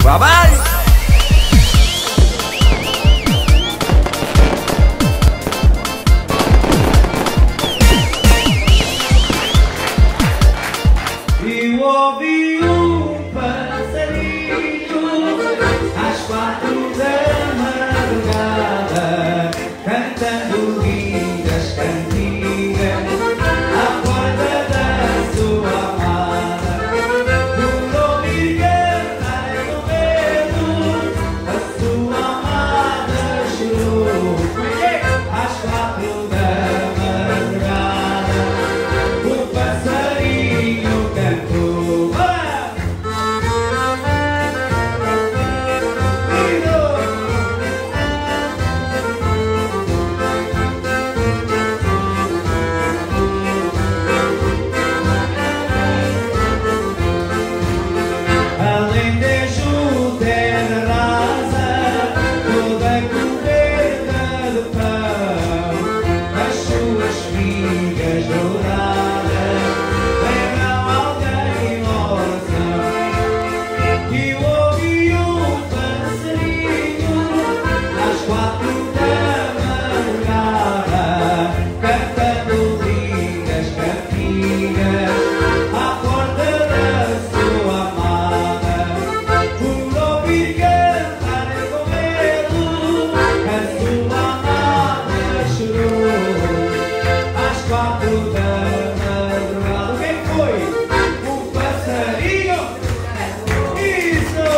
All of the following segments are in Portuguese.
Trabalho! Eu ouvi um passarinho às 4 da madrugada, cantando lindas cantigas à porta da sua amada. Por ouvir cantar com medo, a sua amada chorou. Às 4 da madrugada, o passarinho cantou. Alentejo, terra rasa, toda coberta de pão, as suas espigas douradas levam alguém em oração. E ouvi um passarinho às 4 da madrugada, cantando lindas cantigas à porta da sua amada. Por ouvir cantar com medo, a sua amada chorou. Às 4 da madrugada, quem foi? Um passarinho? Isso!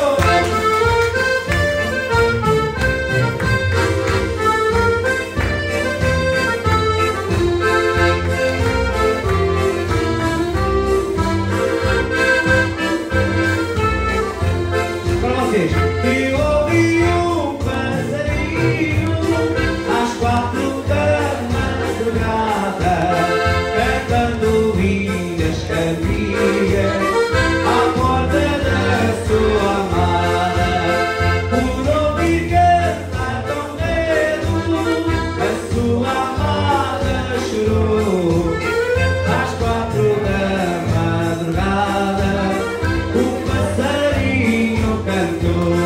Para vocês. Eu ouvi um passarinho às 4 da madrugada, cantando lindas cantigas à porta da sua amada. Por ouvir cantar com medo, a sua amada chorou. Às 4 da madrugada, o passarinho cantou.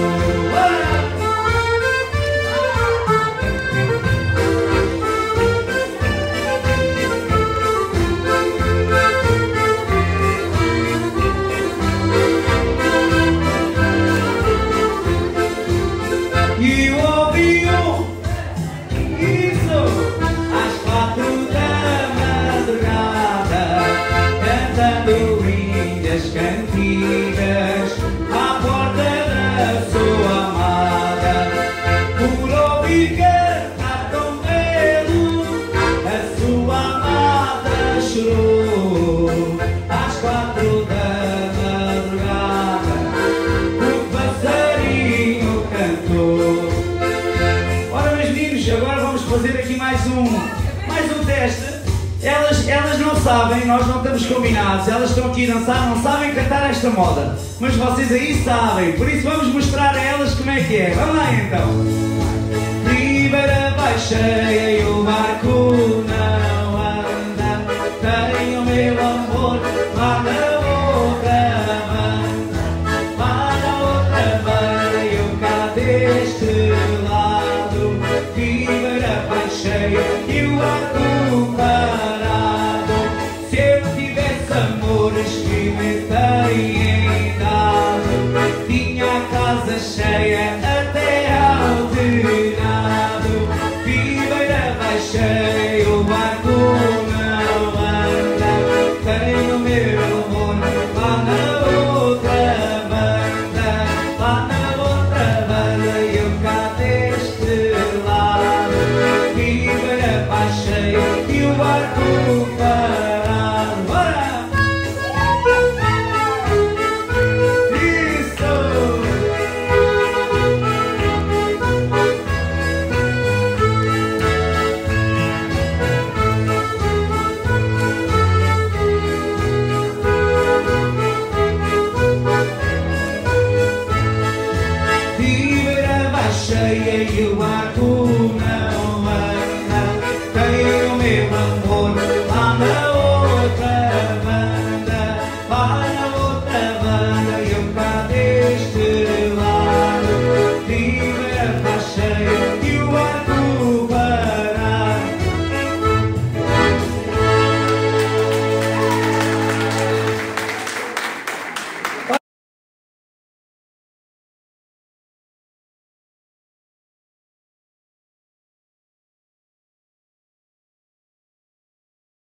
E ouvi isso às 4 da madrugada, cantando lindas cantigas à porta da sua amada. Por ouvir cantar com medo, a sua amada chorou. Às 4 da madrugada, o passarinho cantou. Ora, meus meninos, agora vamos fazer aqui mais um teste. Elas não sabem, nós não estamos combinados. Elas estão aqui a dançar, não sabem cantar esta moda. Mas vocês aí sabem, por isso vamos mostrar a elas como é que é. Vamos lá então. Ribeira baixeia e o barco não anda, tem o meu amor lá na outra banda. Lá na outra banda e eu cá deste lado. Ribeira baixeia e o barco parado. Se eu tivesse amores que me têm dado, tinha a casa cheia até ao telhado. Ribeira baixeia, o barco não anda, tem o meu amor lá na outra banda. Lá na outra banda e eu cá deste lado. Ribeira baixeia e o barco parado. Bora! Ribeira baixeia e o barco